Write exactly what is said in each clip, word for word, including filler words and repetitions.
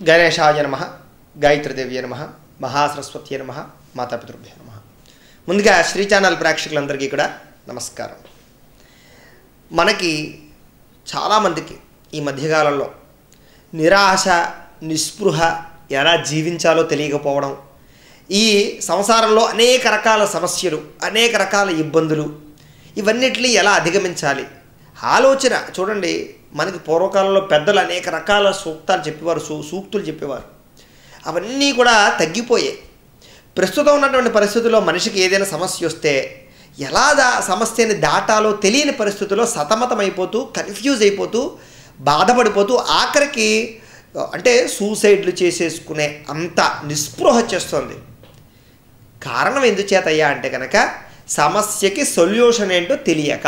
గణేశాయ నమః, గాయత్రీదేవ్యే నమః, మహాసరస్వత్యే నమః, మాతాపితృభ్యో నమః. ముందుగా శ్రీ ఛానల్ ప్రేక్షకులందరికీ కూడా నమస్కారం. మనకి చాలామందికి ఈ మధ్యకాలంలో నిరాశ, నిస్పృహ, ఎలా జీవించాలో తెలియకపోవడం, ఈ సంసారంలో అనేక రకాల సమస్యలు, అనేక రకాల ఇబ్బందులు, ఇవన్నిటిని ఎలా అధిగమించాలి ఆలోచన. చూడండి, మనకి పూర్వకాలంలో పెద్దలు అనేక రకాల సూక్తాలు చెప్పేవారు, సూ సూక్తులు చెప్పేవారు. అవన్నీ కూడా తగ్గిపోయాయి. ప్రస్తుతం ఉన్నటువంటి పరిస్థితుల్లో మనిషికి ఏదైనా సమస్య వస్తే ఎలా దా సమస్యని దాటాలో తెలియని పరిస్థితుల్లో సతమతమైపోతూ, కన్ఫ్యూజ్ అయిపోతూ, బాధపడిపోతూ, ఆఖరికి అంటే సూసైడ్లు చేసేసుకునే అంత నిస్పృహ చేస్తుంది. కారణం ఎందుచేతయ్యా అంటే కనుక సమస్యకి సొల్యూషన్ ఏంటో తెలియక,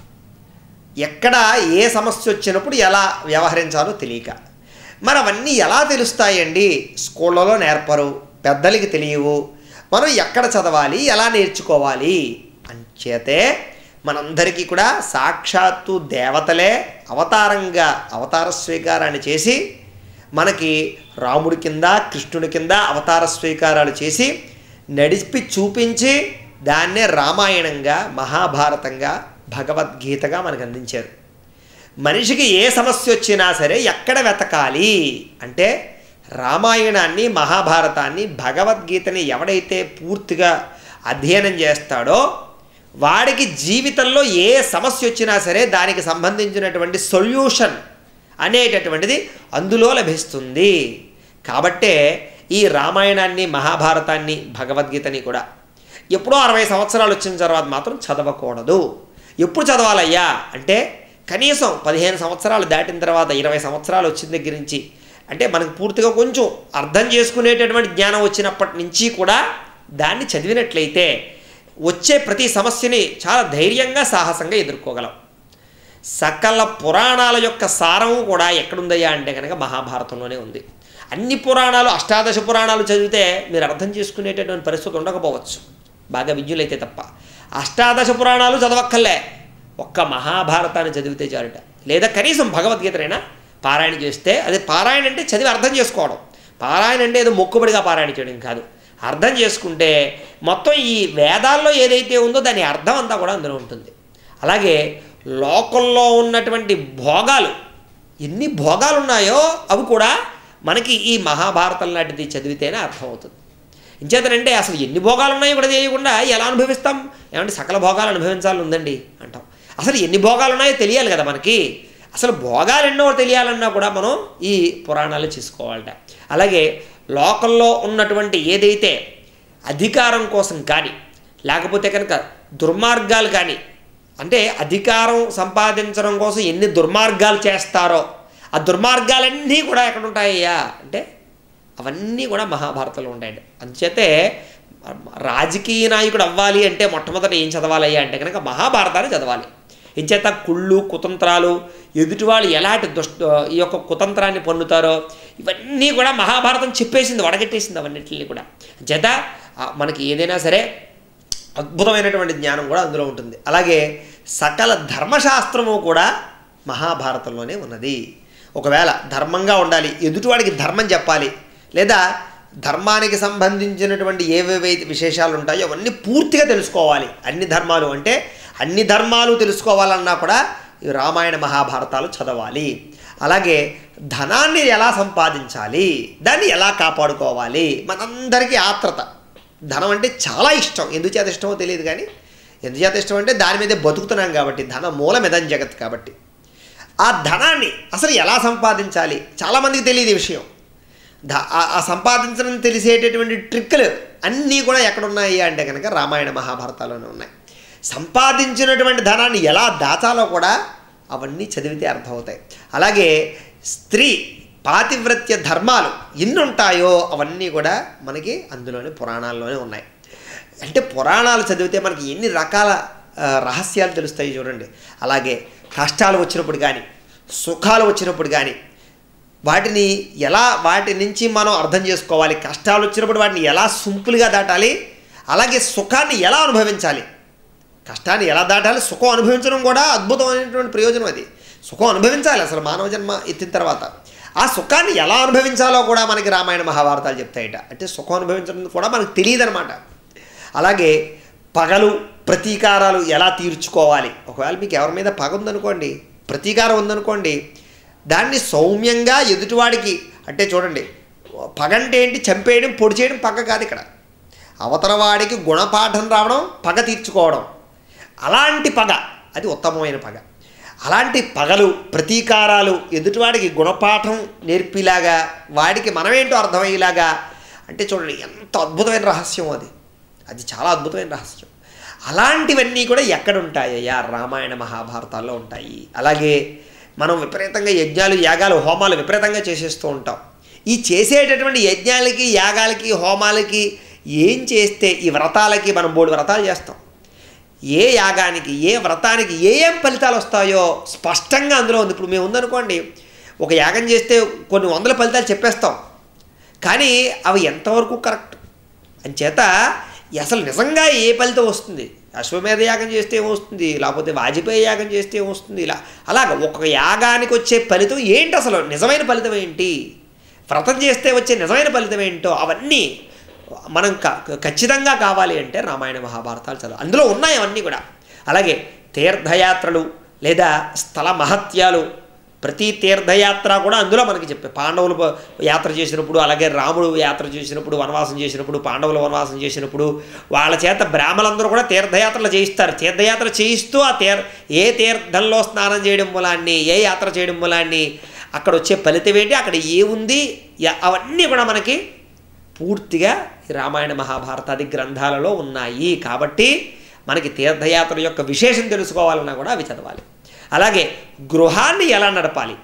ఎక్కడ ఏ సమస్య వచ్చినప్పుడు ఎలా వ్యవహరించాలో తెలియక. మరి అవన్నీ ఎలా తెలుస్తాయండి? స్కూళ్ళలో నేర్పరు, పెద్దలకి తెలియవు. మనం ఎక్కడ చదవాలి, ఎలా నేర్చుకోవాలి? అంచేతే మనందరికీ కూడా సాక్షాత్తు దేవతలే అవతారంగా అవతార స్వీకారాన్ని చేసి, మనకి రాముడి కింద, కృష్ణుడి కింద అవతార స్వీకారాలు చేసి నడిపి చూపించి దాన్నే రామాయణంగా, మహాభారతంగా, భగవద్గీతగా మనకు అందించారు. మనిషికి ఏ సమస్య వచ్చినా సరే ఎక్కడ వెతకాలి అంటే రామాయణాన్ని, మహాభారతాన్ని, భగవద్గీతని ఎవడైతే పూర్తిగా అధ్యయనం చేస్తాడో వాడికి జీవితంలో ఏ సమస్య వచ్చినా సరే దానికి సంబంధించినటువంటి సొల్యూషన్ అనేటటువంటిది అందులో లభిస్తుంది. కాబట్టే ఈ రామాయణాన్ని, మహాభారతాన్ని, భగవద్గీతని కూడా ఎప్పుడో అరవై సంవత్సరాలు వచ్చిన తర్వాత మాత్రం చదవకూడదు. ఎప్పుడు చదవాలయ్యా అంటే కనీసం పదిహేను సంవత్సరాలు దాటిన తర్వాత, ఇరవై సంవత్సరాలు వచ్చిన దగ్గర నుంచి, అంటే మనకు పూర్తిగా కొంచెం అర్థం చేసుకునేటటువంటి జ్ఞానం వచ్చినప్పటి నుంచి కూడా దాన్ని చదివినట్లయితే వచ్చే ప్రతి సమస్యని చాలా ధైర్యంగా, సాహసంగా ఎదుర్కోగలం. సకల పురాణాల యొక్క సారము కూడా ఎక్కడుందయ్యా అంటే కనుక మహాభారతంలోనే ఉంది. అన్ని పురాణాలు, అష్టాదశ పురాణాలు చదివితే మీరు అర్థం చేసుకునేటటువంటి పరిస్థితి ఉండకపోవచ్చు, బాగా విద్యులైతే తప్ప. అష్టాదశ పురాణాలు చదవక్కర్లే, ఒక్క మహాభారతాన్ని చదివితే చాలుట. లేదా కనీసం భగవద్గీతనైనా పారాయణ చేస్తే, అది పారాయణ అంటే చదివి అర్థం చేసుకోవడం. పారాయణ అంటే ఏదో మొక్కుబడిగా పారాయణ చేయడం కాదు. అర్థం చేసుకుంటే మొత్తం ఈ వేదాల్లో ఏదైతే ఉందో దాని అర్థం అంతా కూడా అందులో ఉంటుంది. అలాగే లోకంలో ఉన్నటువంటి భోగాలు, ఎన్ని భోగాలు ఉన్నాయో అవి కూడా మనకి ఈ మహాభారతం లాంటిది చదివితేనే అర్థమవుతుంది. ఇంచేతనంటే అసలు ఎన్ని భోగాలు ఉన్నాయో కూడా తెలియకుండా ఎలా అనుభవిస్తాం? ఏమంటే సకల భోగాలు అనుభవించాలని ఉందండి అంటాం. అసలు ఎన్ని భోగాలు ఉన్నాయో తెలియాలి కదా మనకి. అసలు భోగాలు ఎన్నో తెలియాలన్నా కూడా మనం ఈ పురాణాలు చేసుకోవాలట. అలాగే లోకంలో ఉన్నటువంటి ఏదైతే అధికారం కోసం కానీ, లేకపోతే కనుక దుర్మార్గాలు కానీ, అంటే అధికారం సంపాదించడం కోసం ఎన్ని దుర్మార్గాలు చేస్తారో ఆ దుర్మార్గాలన్నీ కూడా ఎక్కడ ఉంటాయ్యా అంటే అవన్నీ కూడా మహాభారతంలో ఉంటాయండి. అందుచేతే రాజకీయ నాయకుడు అవ్వాలి అంటే మొట్టమొదట ఏం చదవాలయ్యా అంటే కనుక మహాభారతాన్ని చదవాలి. ఇంచేత కుళ్ళు, కుతంత్రాలు, ఎదుటి వాళ్ళు ఎలాంటి దుష్ట ఈ యొక్క కుతంత్రాన్ని పొందుతారో ఇవన్నీ కూడా మహాభారతం చెప్పేసింది, వడగట్టేసింది అవన్నింటినీ కూడా. చేత మనకి ఏదైనా సరే అద్భుతమైనటువంటి జ్ఞానం కూడా అందులో ఉంటుంది. అలాగే సకల ధర్మశాస్త్రము కూడా మహాభారతంలోనే ఉన్నది. ఒకవేళ ధర్మంగా ఉండాలి, ఎదుటివాడికి ధర్మం చెప్పాలి, లేదా ధర్మానికి సంబంధించినటువంటి ఏవేవైతే విశేషాలు ఉంటాయో అవన్నీ పూర్తిగా తెలుసుకోవాలి. అన్ని ధర్మాలు అంటే అన్ని ధర్మాలు తెలుసుకోవాలన్నా కూడా ఈ రామాయణ, మహాభారతాలు చదవాలి. అలాగే ధనాన్ని ఎలా సంపాదించాలి, దాన్ని ఎలా కాపాడుకోవాలి. మనందరికీ ఆత్రత, ధనం అంటే చాలా ఇష్టం. ఎందుచేత ఇష్టమో తెలియదు కానీ, ఎందుచేత ఇష్టం అంటే దాని మీదే బతుకుతున్నాం కాబట్టి, ధన మూలమిదం జగత్ కాబట్టి. ఆ ధనాన్ని అసలు ఎలా సంపాదించాలి చాలామందికి తెలియదు ఈ విషయం. ధ ఆ సంపాదించడం తెలిసేటటువంటి ట్రిక్కులు అన్నీ కూడా ఎక్కడున్నాయి అంటే కనుక రామాయణ, మహాభారతాల్లోనే ఉన్నాయి. సంపాదించినటువంటి ధనాన్ని ఎలా దాచాలో కూడా అవన్నీ చదివితే అర్థమవుతాయి. అలాగే స్త్రీ పాతివ్రత్య ధర్మాలు ఎన్ని ఉంటాయో అవన్నీ కూడా మనకి అందులోనే పురాణాల్లోనే ఉన్నాయి. అంటే పురాణాలు చదివితే మనకి ఎన్ని రకాల రహస్యాలు తెలుస్తాయి చూడండి. అలాగే కష్టాలు వచ్చినప్పుడు కానీ, సుఖాలు వచ్చినప్పుడు కానీ వాటిని ఎలా, వాటి నుంచి మనం అర్థం చేసుకోవాలి. కష్టాలు వచ్చినప్పుడు వాటిని ఎలా సింపుల్గా దాటాలి, అలాగే సుఖాన్ని ఎలా అనుభవించాలి. కష్టాన్ని ఎలా దాటాలి, సుఖం అనుభవించడం కూడా అద్భుతమైనటువంటి ప్రయోజనం. అది సుఖం అనుభవించాలి అసలు మానవ జన్మ ఎత్తిన తర్వాత. ఆ సుఖాన్ని ఎలా అనుభవించాలో కూడా మనకి రామాయణ మహాభారతాలు చెప్తాయట. అంటే సుఖం అనుభవించడం కూడా మనకు తెలియదు అనమాట. అలాగే పగలు ప్రతీకారాలు ఎలా తీర్చుకోవాలి. ఒకవేళ మీకు ఎవరి మీద పగ ఉందనుకోండి, ప్రతీకారం ఉందనుకోండి, దాన్ని సౌమ్యంగా ఎదుటివాడికి, అంటే చూడండి, పగంటే ఏంటి, చంపేయడం పొడి చేయడం పగ కాదు ఇక్కడ. అవతలవాడికి గుణపాఠం రావడం పగ తీర్చుకోవడం, అలాంటి పగ అది ఉత్తమమైన పగ. అలాంటి పగలు ప్రతీకారాలు ఎదుటివాడికి గుణపాఠం నేర్పిలాగా, వాడికి మనమేంటో అర్థమయ్యేలాగా, అంటే చూడండి ఎంత అద్భుతమైన రహస్యం అది. అది చాలా అద్భుతమైన రహస్యం. అలాంటివన్నీ కూడా ఎక్కడ ఉంటాయ్యా, రామాయణ మహాభారతాల్లో ఉంటాయి. అలాగే మనం విపరీతంగా యజ్ఞాలు యాగాలు హోమాలు విపరీతంగా చేసేస్తూ ఉంటాం. ఈ చేసేటటువంటి యజ్ఞాలకి యాగాలకి హోమాలకి ఏం చేస్తే, ఈ వ్రతాలకి మనం మూడు వ్రతాలు చేస్తాం, ఏ యాగానికి ఏ వ్రతానికి ఏ ఏం ఫలితాలు వస్తాయో స్పష్టంగా అందులో ఉంది. ఇప్పుడు మేము ఉందనుకోండి, ఒక యాగం చేస్తే కొన్ని వందల ఫలితాలు చెప్పేస్తాం, కానీ అవి ఎంతవరకు కరెక్ట్ అని చేత అసలు నిజంగా ఏ ఫలితం వస్తుంది, అశ్వమేధ యాగం చేస్తే ఏమొస్తుంది, లేకపోతే వాజపేయి యాగం చేస్తే ఏమొస్తుంది, ఇలా అలాగ ఒక యాగానికి వచ్చే ఫలితం ఏంటి, అసలు నిజమైన ఫలితం ఏంటి, వ్రతం చేస్తే వచ్చే నిజమైన ఫలితం ఏంటో అవన్నీ మనం ఖచ్చితంగా కావాలి అంటే రామాయణ మహాభారతాలు చదువు, అందులో ఉన్నాయి అవన్నీ కూడా. అలాగే తీర్థయాత్రలు లేదా స్థల మహత్యాలు, ప్రతి తీర్థయాత్ర కూడా అందులో మనకి చెప్పే. పాండవులు యాత్ర చేసినప్పుడు, అలాగే రాముడు యాత్ర చేసినప్పుడు, వనవాసం చేసినప్పుడు, పాండవులు వనవాసం చేసినప్పుడు వాళ్ళ చేత బ్రాహ్మణులందరూ కూడా తీర్థయాత్రలు చేయిస్తారు. తీర్థయాత్ర చేయిస్తూ ఆ తీర్ ఏ తీర్థంలో స్నానం చేయడం మూలాన్ని, ఏ యాత్ర చేయడం మూలాన్ని, అక్కడ వచ్చే ఫలితం ఏంటి, అక్కడ ఏముంది, అవన్నీ కూడా మనకి పూర్తిగా ఈ రామాయణ మహాభారతాది గ్రంథాలలో ఉన్నాయి. కాబట్టి మనకి తీర్థయాత్ర యొక్క విశేషం తెలుసుకోవాలన్నా కూడా అవి చదవాలి. అలాగే గృహాన్ని ఎలా నడపాలి,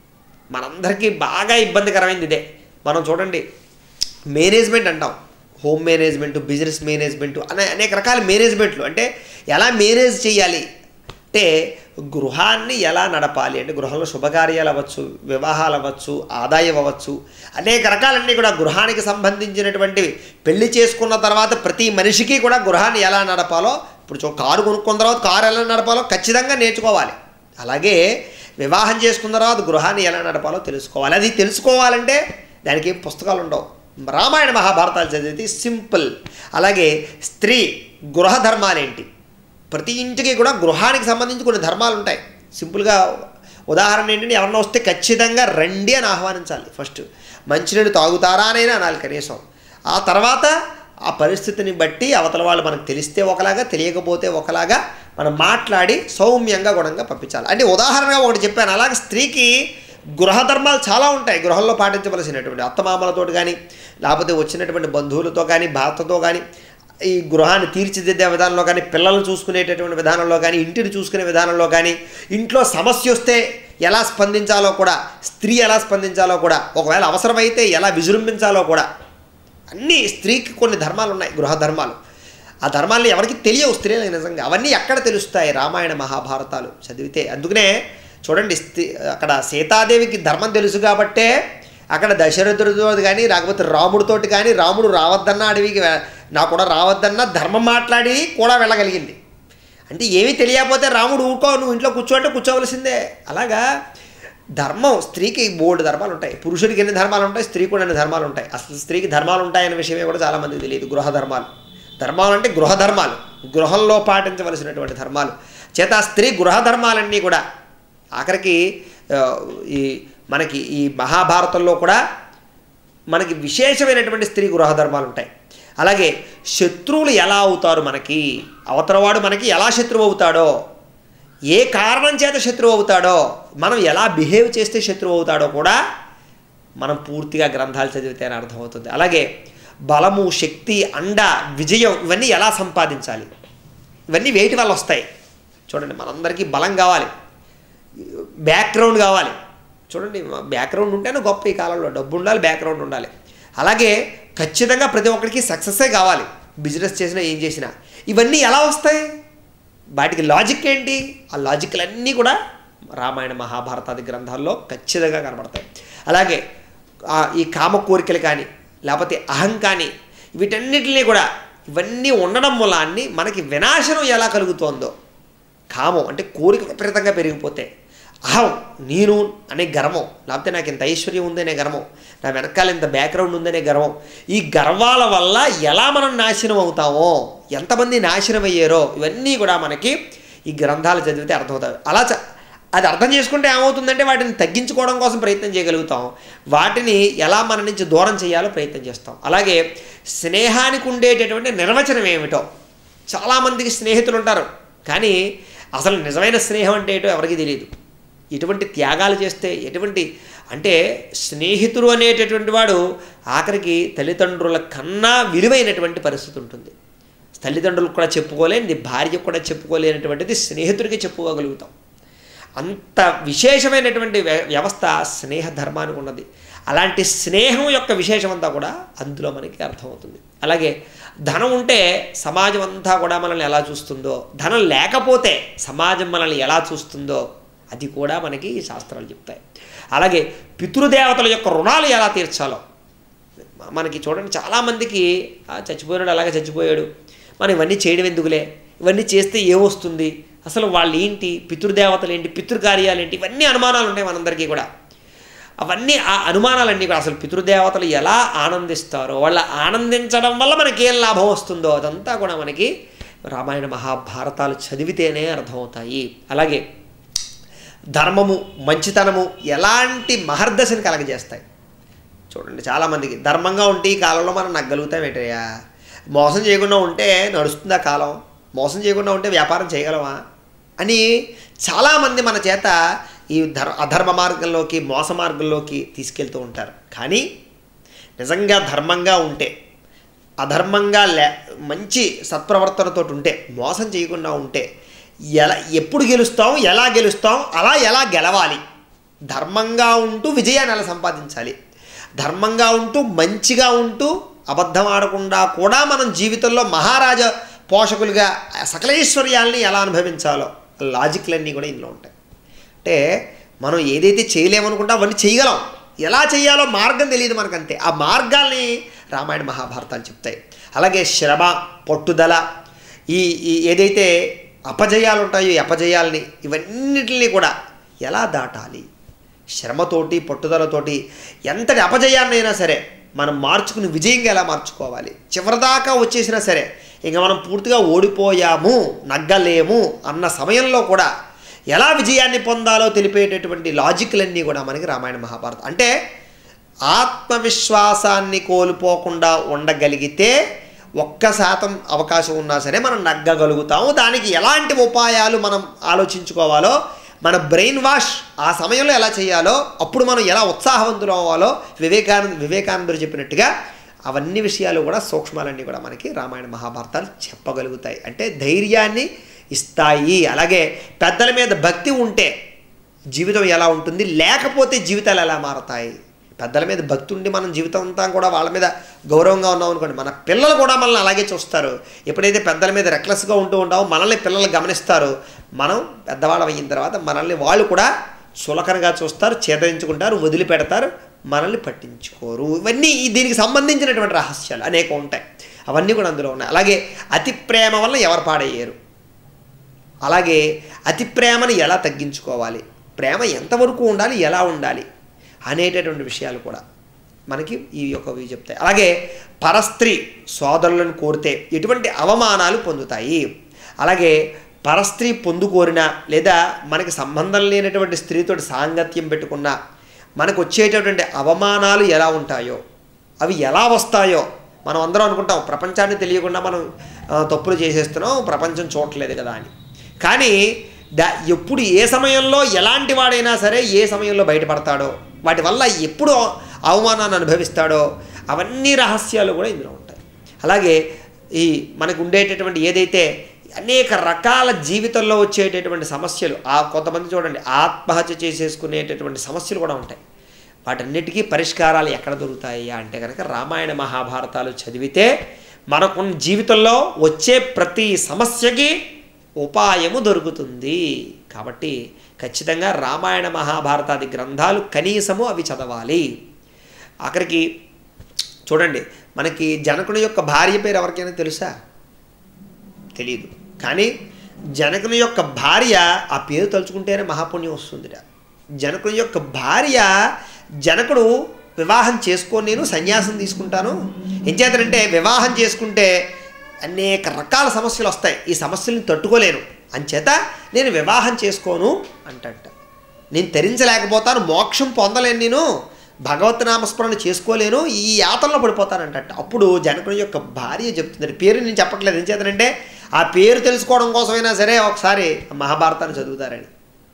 మనందరికీ బాగా ఇబ్బందికరమైంది ఇదే. మనం చూడండి, మేనేజ్మెంట్ అంటాం, హోమ్ మేనేజ్మెంట్, బిజినెస్ మేనేజ్మెంట్ అనే అనేక రకాల మేనేజ్మెంట్లు. అంటే ఎలా మేనేజ్ చేయాలి అంటే గృహాన్ని ఎలా నడపాలి అంటే గృహంలో శుభకార్యాలు అవ్వచ్చు, వివాహాలు అవ్వచ్చు, ఆదాయం అవ్వచ్చు, అనేక రకాలన్నీ కూడా గృహానికి సంబంధించినటువంటివి. పెళ్లి చేసుకున్న తర్వాత ప్రతి మనిషికి కూడా గృహాన్ని ఎలా నడపాలో, ఇప్పుడు చూ కారు కొనుక్కున్న తర్వాత కారు ఎలా నడపాలో ఖచ్చితంగా నేర్చుకోవాలి. అలాగే వివాహం చేసుకున్న తర్వాత గృహాన్ని ఎలా నడపాలో తెలుసుకోవాలి. అది తెలుసుకోవాలంటే దానికి ఏం పుస్తకాలు ఉండవు, రామాయణ మహాభారతాలు చదివితే సింపుల్. అలాగే స్త్రీ గృహ ధర్మాలేంటి, ప్రతి ఇంటికి కూడా గృహానికి సంబంధించి కొన్ని ధర్మాలు ఉంటాయి. సింపుల్గా ఉదాహరణ ఏంటంటే, ఎవరన్నా వస్తే ఖచ్చితంగా రండి అని ఆహ్వానించాలి. ఫస్ట్ మంచినీళ్ళు తాగుతారా అనైనా అనాలి కనీసం. ఆ తర్వాత ఆ పరిస్థితిని బట్టి అవతల వాళ్ళు మనకు తెలిస్తే ఒకలాగా, తెలియకపోతే ఒకలాగా మనం మాట్లాడి సౌమ్యంగా గుణంగా పంపించాలి. అంటే ఉదాహరణగా ఒకటి చెప్పాను. అలాగే స్త్రీకి గృహ ధర్మాలు చాలా ఉంటాయి. గృహంలో పాటించవలసినటువంటి అత్తమామలతో కానీ, లేకపోతే వచ్చినటువంటి బంధువులతో కానీ, భర్తతో కానీ, ఈ గృహాన్ని తీర్చిదిద్దే విధానంలో కానీ, పిల్లలను చూసుకునేటటువంటి విధానంలో కానీ, ఇంటిని చూసుకునే విధానంలో కానీ, ఇంట్లో సమస్య వస్తే ఎలా స్పందించాలో కూడా, స్త్రీ ఎలా స్పందించాలో కూడా, ఒకవేళ అవసరమైతే ఎలా విజృంభించాలో కూడా, అన్నీ స్త్రీకి కొన్ని ధర్మాలు ఉన్నాయి, గృహ ధర్మాలు. ఆ ధర్మాలు ఎవరికి తెలియవు స్త్రీలకు నిజంగా. అవన్నీ ఎక్కడ తెలుస్తాయి, రామాయణ మహాభారతాలు చదివితే. అందుకనే చూడండి, స్త్రీ అక్కడ సీతాదేవికి ధర్మం తెలుసు కాబట్టే అక్కడ దశరథుడితో కానీ, లేకపోతే రాముడితోటి కానీ, రాముడు రావద్దన్న అడవికి నా కూడా రావద్దన్న ధర్మం మాట్లాడి కూడా వెళ్ళగలిగింది. అంటే ఏమీ తెలియకపోతే రాముడు ఊరుకో నువ్వు ఇంట్లో కూర్చోంటే కూర్చోవలసిందే. అలాగా ధర్మం స్త్రీకి మూడు ధర్మాలు ఉంటాయి. పురుషుడికి ఎన్ని ధర్మాలు ఉంటాయి, స్త్రీకి కూడా ఎన్ని ధర్మాలు ఉంటాయి. అసలు స్త్రీకి ధర్మాలు ఉంటాయనే విషయమే కూడా చాలామందికి తెలియదు. గృహ ధర్మాలు, ధర్మాలు అంటే గృహ ధర్మాలు, గృహంలో పాటించవలసినటువంటి ధర్మాలు. చేత స్త్రీ గృహ ధర్మాలన్నీ కూడా ఆఖరికి ఈ మనకి ఈ మహాభారతంలో కూడా మనకి విశేషమైనటువంటి స్త్రీ గృహ ధర్మాలు ఉంటాయి. అలాగే శత్రువులు ఎలా అవుతారు, మనకి అవతలవాడు మనకి ఎలా శత్రువు అవుతాడో, ఏ కారణం చేత శత్రువు అవుతాడో, మనం ఎలా బిహేవ్ చేస్తే శత్రువు అవుతాడో కూడా మనం పూర్తిగా గ్రంథాలు చదివితే అని అర్థమవుతుంది. అలాగే బలము, శక్తి, అండ, విజయం ఇవన్నీ ఎలా సంపాదించాలి, ఇవన్నీ వేటి వల్ల వస్తాయి. చూడండి, మనందరికీ బలం కావాలి, బ్యాక్గ్రౌండ్ కావాలి. చూడండి, బ్యాక్గ్రౌండ్ ఉంటేనే గొప్ప ఈ కాలంలో. డబ్బు ఉండాలి, బ్యాక్గ్రౌండ్ ఉండాలి. అలాగే ఖచ్చితంగా ప్రతి ఒక్కరికి సక్సెస్సే కావాలి, బిజినెస్ చేసినా ఏం చేసినా. ఇవన్నీ ఎలా వస్తాయి, వాటికి లాజిక్ ఏంటి, ఆ లాజిక్లన్నీ కూడా రామాయణ మహాభారతాది గ్రంథాల్లో ఖచ్చితంగా కనబడతాయి. అలాగే ఈ కామ కోరికలు కానీ, లేకపోతే అహం కానీ, వీటన్నిటినీ కూడా ఇవన్నీ ఉండడం మూలాన్ని మనకి వినాశనం ఎలా కలుగుతోందో, కామం అంటే కోరిక విపరీతంగా పెరిగిపోతే, అహం నేను అనే గర్వం, లేకపోతే నాకు ఇంత ఐశ్వర్యం ఉందనే గర్వం, నా వెనకాల ఇంత బ్యాక్గ్రౌండ్ ఉందనే గర్వం, ఈ గర్వాల వల్ల ఎలా మనం నాశనం అవుతామో, ఎంతమంది నాశనం అయ్యారో ఇవన్నీ కూడా మనకి ఈ గ్రంథాలు చదివితే అర్థమవుతాయి. అలా చ అది అర్థం చేసుకుంటే ఏమవుతుందంటే వాటిని తగ్గించుకోవడం కోసం ప్రయత్నం చేయగలుగుతాం, వాటిని ఎలా మన నుంచి దూరం చేయాలో ప్రయత్నం చేస్తాం. అలాగే స్నేహానికి ఉండేటటువంటి నిర్వచనం ఏమిటో, చాలామందికి స్నేహితులు ఉంటారు కానీ అసలు నిజమైన స్నేహం అంటే ఏంటో ఎవరికీ తెలియదు. ఎటువంటి త్యాగాలు చేస్తే ఎటువంటి అంటే స్నేహితుడు అనేటటువంటి వాడు ఆఖరికి తల్లిదండ్రుల కన్నా విలువైనటువంటి పరిస్థితి ఉంటుంది. తల్లిదండ్రులకు కూడా చెప్పుకోలేనిది, భార్యకు కూడా చెప్పుకోలేనటువంటిది స్నేహితుడికి చెప్పుకోగలుగుతాం. అంత విశేషమైనటువంటి వ్యవస్థ స్నేహ ధర్మానికి ఉన్నది. అలాంటి స్నేహం యొక్క విశేషం అంతా కూడా అందులో మనకి అర్థమవుతుంది. అలాగే ధనం ఉంటే సమాజం అంతా కూడా మనల్ని ఎలా చూస్తుందో, ధనం లేకపోతే సమాజం మనల్ని ఎలా చూస్తుందో అది కూడా మనకి ఈ శాస్త్రాలు చెప్తాయి. అలాగే పితృదేవతల యొక్క రుణాలు ఎలా తీర్చాలో మనకి చూడండి, చాలామందికి చచ్చిపోయాడు అలాగే చచ్చిపోయాడు, మనం ఇవన్నీ చేయడం ఎందుకులే, ఇవన్నీ చేస్తే ఏమొస్తుంది, అసలు వాళ్ళు ఏంటి, పితృదేవతలు ఏంటి, పితృకార్యాలు ఏంటి, ఇవన్నీ అనుమానాలు ఉంటాయి మనందరికీ కూడా. అవన్నీ ఆ అనుమానాలన్నీ కూడా అసలు పితృదేవతలు ఎలా ఆనందిస్తారో, వాళ్ళ ఆనందించడం వల్ల మనకి ఏం లాభం వస్తుందో అదంతా కూడా మనకి రామాయణ మహాభారతాలు చదివితేనే అర్థమవుతాయి. అలాగే ధర్మము, మంచితనము ఎలాంటి మహర్దశని కలగజేస్తాయి. చూడండి చాలామందికి ధర్మంగా ఉంటే ఈ కాలంలో మనం నగ్గలుగుతాం ఏంటయ్యా, మోసం చేయకుండా ఉంటే నడుస్తుందా కాలం, మోసం చేయకుండా ఉంటే వ్యాపారం చేయగలమా అని చాలామంది మన చేత ఈ ధర్ అధర్మ మార్గంలోకి, మోస మార్గంలోకి తీసుకెళ్తూ ఉంటారు. కానీ నిజంగా ధర్మంగా ఉంటే, అధర్మంగా లే మంచి సత్ప్రవర్తనతో ఉంటే, మోసం చేయకుండా ఉంటే ఎలా ఎప్పుడు గెలుస్తాం, ఎలా గెలుస్తాం, అలా ఎలా గెలవాలి, ధర్మంగా ఉంటూ విజయాన్ని ఎలా సంపాదించాలి, ధర్మంగా ఉంటూ మంచిగా ఉంటూ అబద్ధం ఆడకుండా కూడా మనం జీవితంలో మహారాజ పోషకులుగా సకలైశ్వర్యాలని ఎలా అనుభవించాలో లాజిక్లన్నీ కూడా ఇందులో ఉంటాయి. అంటే మనం ఏదైతే చేయలేమనుకుంటా అవన్నీ చేయగలం, ఎలా చేయాలో మార్గం తెలియదు మనకంతే. ఆ మార్గాల్ని రామాయణ మహాభారతాలు చెప్తాయి. అలాగే శ్రమ, పట్టుదల, ఈ ఏదైతే అపజయాలు ఉంటాయో ఈ అపజయాల్ని ఇవన్నిటిని కూడా ఎలా దాటాలి, శ్రమతోటి పట్టుదలతోటి ఎంతటి అపజయాన్నైనా సరే మనం మార్చుకుని విజయంగా ఎలా మార్చుకోవాలి, చివరిదాకా వచ్చేసినా సరే ఇంకా మనం పూర్తిగా ఓడిపోయాము, నగ్గలేము అన్న సమయంలో కూడా ఎలా విజయాన్ని పొందాలో తెలిపేటటువంటి లాజిక్లన్నీ కూడా మనకి రామాయణ మహాభారతం. అంటే ఆత్మవిశ్వాసాన్ని కోల్పోకుండా ఉండగలిగితే ఒక్క శాతం అవకాశం ఉన్నా సరే మనం నగ్గగలుగుతాము. దానికి ఎలాంటి ఉపాయాలు మనం ఆలోచించుకోవాలో, మన బ్రెయిన్ వాష్ ఆ సమయంలో ఎలా చేయాలో, అప్పుడు మనం ఎలా ఉత్సాహవంతులు అవ్వాలో వివేకానంద వివేకానందుడు చెప్పినట్టుగా అవన్నీ విషయాలు కూడా సూక్ష్మాలన్నీ కూడా మనకి రామాయణ మహాభారతాలు చెప్పగలుగుతాయి. అంటే ధైర్యాన్ని ఇస్తాయి. అలాగే పెద్దల మీద భక్తి ఉంటే జీవితం ఎలా ఉంటుంది, లేకపోతే జీవితాలు ఎలా మారతాయి. పెద్దల మీద భక్తి ఉండి మనం జీవితం అంతా కూడా వాళ్ళ మీద గౌరవంగా ఉన్నాం అనుకోండి, మన పిల్లలు కూడా మనల్ని అలాగే చూస్తారు. ఎప్పుడైతే పెద్దల మీద రెక్లెస్గా ఉంటూ ఉంటామో మనల్ని పిల్లలు గమనిస్తారు. మనం పెద్దవాళ్ళం అయిన తర్వాత మనల్ని వాళ్ళు కూడా చులకనగా చూస్తారు, చేదరించుకుంటారు, వదిలిపెడతారు, మనల్ని పట్టించుకోరు. ఇవన్నీ దీనికి సంబంధించినటువంటి రహస్యాలు అనేకం ఉంటాయి, అవన్నీ కూడా అందులో ఉన్నాయి. అలాగే అతి ప్రేమ వల్ల ఎవరు పాడయ్యారు, అలాగే అతి ప్రేమను ఎలా తగ్గించుకోవాలి, ప్రేమ ఎంతవరకు ఉండాలి, ఎలా ఉండాలి అనేటటువంటి విషయాలు కూడా మనకి ఈ యొక్క చెప్తాయి. అలాగే పరస్త్రీ సోదరులను కోరితే ఎటువంటి అవమానాలు పొందుతాయి, అలాగే పరస్త్రీ పొందుకోరినా లేదా మనకి సంబంధం లేనటువంటి స్త్రీతో సాంగత్యం పెట్టుకున్నా మనకు వచ్చేటటువంటి అవమానాలు ఎలా ఉంటాయో, అవి ఎలా వస్తాయో మనం అందరం అనుకుంటాం ప్రపంచాన్ని తెలియకుండా మనం తప్పులు చేసేస్తున్నాం, ప్రపంచం చూడట్లేదు కదా అని. కానీ దా ఎప్పుడు ఏ సమయంలో ఎలాంటి వాడైనా సరే ఏ సమయంలో బయటపడతాడో, వాటి వల్ల ఎప్పుడు అవమానాన్ని అనుభవిస్తాడో అవన్నీ రహస్యాలు కూడా ఇందులో ఉంటాయి. అలాగే ఈ మనకు ఉండేటటువంటి ఏదైతే అనేక రకాల జీవితంలో వచ్చేటటువంటి సమస్యలు, ఆ కొంతమంది చూడండి ఆత్మహత్య చేసేసుకునేటటువంటి సమస్యలు కూడా ఉంటాయి. వాటన్నిటికీ పరిష్కారాలు ఎక్కడ దొరుకుతాయి అంటే కనుక రామాయణ మహాభారతాలు చదివితే మనకు జీవితంలో వచ్చే ప్రతి సమస్యకి ఉపాయము దొరుకుతుంది. కాబట్టి ఖచ్చితంగా రామాయణ మహాభారతాది గ్రంథాలు కనీసము అవి చదవాలి. ఆఖరికి చూడండి మనకి జనకుని యొక్క భార్య పేరు ఎవరికైనా తెలుసా? తెలియదు. కానీ జనకుని యొక్క భార్య ఆ పేరు తలుచుకుంటేనే మహాపుణ్యం వస్తుందిట. జనకుడి యొక్క భార్య జనకుడు వివాహం చేసుకొని నేను సన్యాసం తీసుకుంటాను. ఏం చేతనంటే వివాహం చేసుకుంటే అనేక రకాల సమస్యలు వస్తాయి, ఈ సమస్యలను తట్టుకోలేను, అంచేత నేను వివాహం చేసుకోను అంటట. నేను తరించలేకపోతాను, మోక్షం పొందలేను, నేను భగవత్ నామస్మరణ చేసుకోలేను, ఈ యాతనలో పడిపోతానంట. అప్పుడు జనకుని యొక్క భార్య చెప్తుంది, పేరు నేను చెప్పట్లేదు, ఏం చేతనంటే ఆ పేరు తెలుసుకోవడం కోసమైనా సరే ఒకసారి మహాభారతాన్ని చదువుతారని,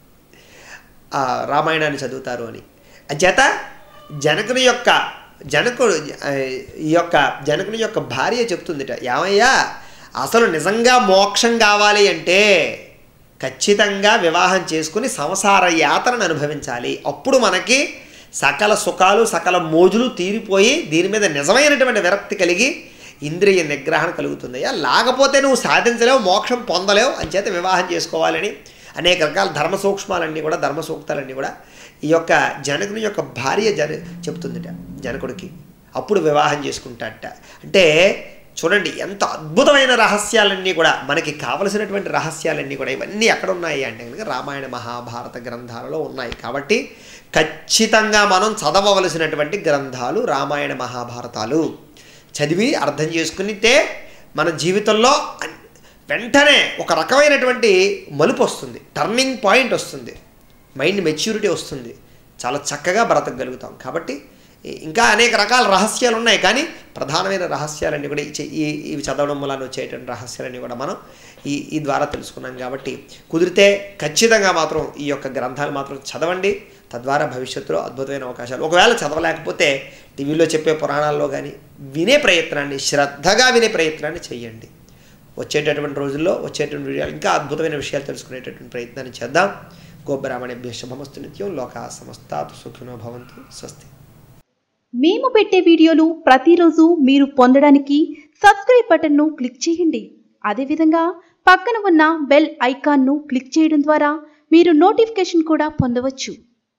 ఆ రామాయణాన్ని చదువుతారు అని. అంచేత జనకుని యొక్క జనకుడు ఈ యొక్క జనకుని యొక్క భార్య చెప్తుందిట, ఏమయ్యా అసలు నిజంగా మోక్షం కావాలి అంటే ఖచ్చితంగా వివాహం చేసుకుని సంసార యాతనను అనుభవించాలి. అప్పుడు మనకి సకల సుఖాలు సకల మోజులు తీరిపోయి దీని మీద నిజమైనటువంటి విరక్తి కలిగి ఇంద్రియ నిగ్రహణ కలుగుతుందయ్యా. లేకపోతే నువ్వు సాధించలేవు, మోక్షం పొందలేవు, అంచేత వివాహం చేసుకోవాలని అనేక రకాల ధర్మ సూక్ష్మాలన్నీ కూడా ధర్మ సూక్తాలన్నీ కూడా ఈ యొక్క జనకుని యొక్క భార్య జన చెప్తుందిట జనకుడికి. అప్పుడు వివాహం చేసుకుంటాడట. అంటే చూడండి ఎంత అద్భుతమైన రహస్యాలన్నీ కూడా, మనకి కావలసినటువంటి రహస్యాలన్నీ కూడా ఇవన్నీ ఎక్కడ ఉన్నాయి అంటే కనుక రామాయణ మహాభారత గ్రంథాలలో ఉన్నాయి. కాబట్టి ఖచ్చితంగా మనం చదవవలసినటువంటి గ్రంథాలు రామాయణ మహాభారతాలు. చదివి అర్థం చేసుకునితే మన జీవితంలో వెంటనే ఒక రకమైనటువంటి మలుపు వస్తుంది, టర్నింగ్ పాయింట్ వస్తుంది, మైండ్ మెచ్యూరిటీ వస్తుంది, చాలా చక్కగా బ్రతకగలుగుతాం. కాబట్టి ఇంకా అనేక రకాల రహస్యాలు ఉన్నాయి, కానీ ప్రధానమైన రహస్యాలన్నీ కూడా ఈ ఇవి చదవడం వల్ల వచ్చేటువంటి రహస్యాలన్నీ కూడా మనం ఈ ఈ ద్వారా తెలుసుకున్నాం. కాబట్టి కుదిరితే ఖచ్చితంగా మాత్రం ఈ యొక్క గ్రంథాలు మాత్రం చదవండి, తద్వారా భవిష్యత్తులో అద్భుతమైన అవకాశాలు. ఒకవేళ చదవలేకపోతే టీవీలో చెప్పే పురాణాల్లో కానీ వినే ప్రయత్నాన్ని, శ్రద్ధగా వినే ప్రయత్నాన్ని చేయండి. వచ్చేటటువంటి రోజుల్లో వచ్చేటువంటి వీడియోలు ఇంకా అద్భుతమైన విషయాలు తెలుసుకునేటటువంటి ప్రయత్నాన్ని చేద్దాం. గోబ్రాహ్మణేభ్యః శుభమస్తు నిత్యం. లోకాః సమస్తాః సుఖినో భవంతు. స్వస్తి. మేము పెట్టే వీడియోలు ప్రతిరోజు మీరు పొందడానికి సబ్స్క్రైబ్ బటన్ను క్లిక్ చేయండి. అదేవిధంగా పక్కన ఉన్న బెల్ ఐకాన్ను క్లిక్ చేయడం ద్వారా మీరు నోటిఫికేషన్ కూడా పొందవచ్చు.